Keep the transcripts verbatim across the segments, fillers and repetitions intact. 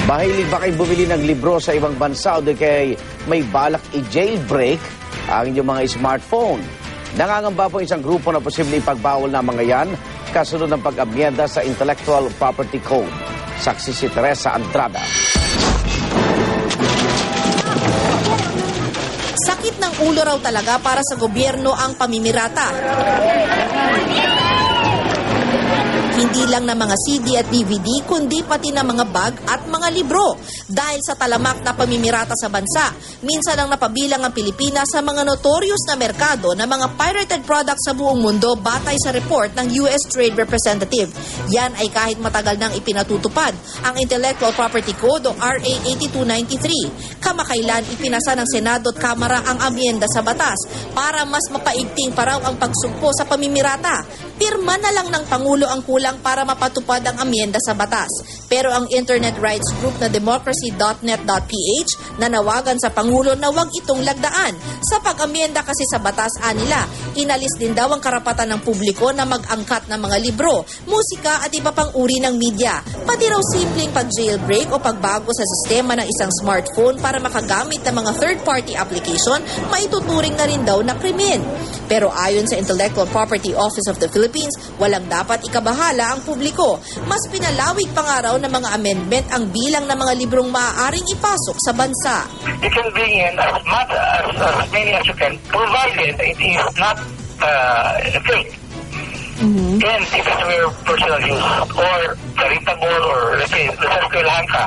Mahilig ba kayo bumili ng libro sa ibang bansa o di kay may balak i-jailbreak ang inyong mga smartphone? Nangangamba po isang grupo na posibleng ipagbawal na mga yan kasunod ng pag-amyenda sa Intellectual Property Code. Saksi si Teresa Andrada. Sakit ng ulo raw talaga para sa gobyerno ang pamimirata. Hindi lang ng mga C D at D V D, kundi pati ng mga bag at mga libro. Dahil sa talamak na pamimirata sa bansa, minsan ang napabilang ang Pilipinas sa mga notorious na merkado ng mga pirated products sa buong mundo batay sa report ng U S Trade Representative. Yan ay kahit matagal nang ipinatutupad ang Intellectual Property Code o R A eighty-two ninety-three. Kamakailan ipinasa ng Senado at Kamara ang amyenda sa batas para mas mapaigting pa raw ang pagsugpo sa pamimirata. Pirma na lang ng Pangulo ang kulang para mapatupad ang amyenda sa batas. Pero ang internet rights group na democracy dot net dot p h nanawagan sa Pangulo na huwag itong lagdaan. Sa pag-amyenda kasi sa batas anila, inalis din daw ang karapatan ng publiko na mag-angkat ng mga libro, musika at iba pang uri ng media. Pati raw simpleng pag-jailbreak o pagbago sa sistema ng isang smartphone para makagamit ng mga third-party application, maituturing na rin daw na krimen. Pero ayon sa Intellectual Property Office of the Philippines, walang dapat ikabahala ang publiko. Mas pinalawig pa nga raw ng mga amendment ang bilang ng mga librong maaaring ipasok sa bansa. You can bring in as much as, as many as you can, provided it is not uh, fake. Mm-hmm. And if it's for personal use or charitable or let's say, nasaskwelahan ka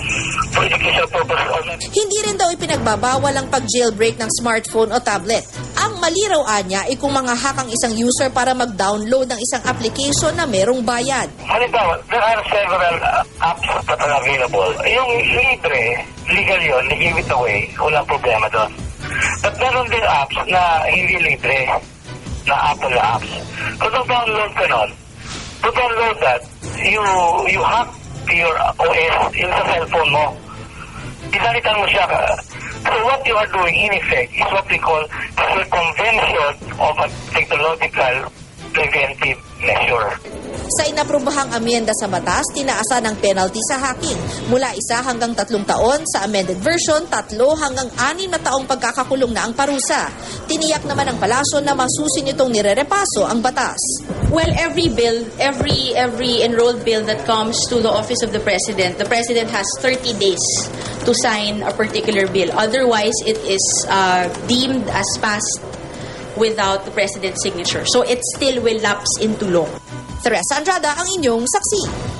for educational purpose. Hindi rin daw ipinagbabawal ang pag-jailbreak ng smartphone o tablet. Ang mali raw anya ay kung mangahak ang isang user para mag-download ng isang application na merong bayad. Halimbawa, there are several uh, apps that are available. Yung libre, legal yun, give it away, walang problema doon. But meron din apps na hindi libre, na Apple apps. Kung download ka nun, to download that, you, you hack your O S yung sa cellphone mo. Isalitan mo siya. So what you are doing in effect is what we call circumvention of a technological preventive measure. Sa inaprobahang amyenda sa batas, tinaasan ang penalty sa hacking mula isa hanggang tatlong taon, sa amended version, tatlo hanggang anim na taong pagkakakulong na ang parusa. Tiniyak naman ng palasyo na masusin itong nirerepaso ang batas. Well, every bill, every every enrolled bill that comes to the office of the president, the president has thirty days to sign a particular bill. Otherwise, it is uh, deemed as passed without the president's signature. So it still will lapse into law. Teresa Andrada, ang inyong saksi.